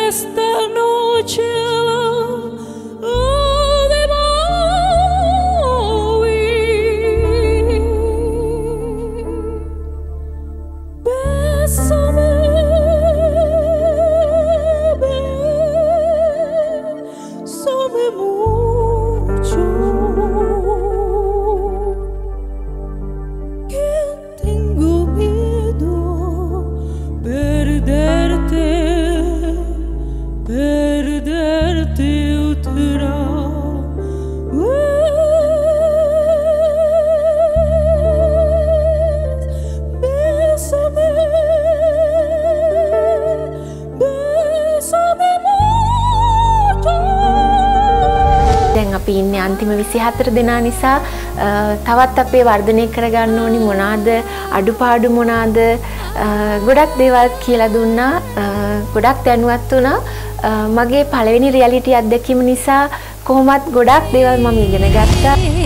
esta noche de morir. Bésame, bésame mucho. Que tengo miedo perderte, perderte otra vez. Bésame, bésame mucho. දැන් අපි ඉන්නේ අන්තිම 24 දෙනා නිසා තවත් අපේ වර්ධනය කරගන්න ඕනි මොනවාද අඩුපාඩු මොනවාද ගොඩක් දේවල් කියලා දුන්නා ගොඩක් දැනුවත් වුණා මගේ පළවෙනි රියැලිටි අත්දැකීම නිසා කොහොමත් ගොඩක් දේවල් මම ඉගෙන ගත්තා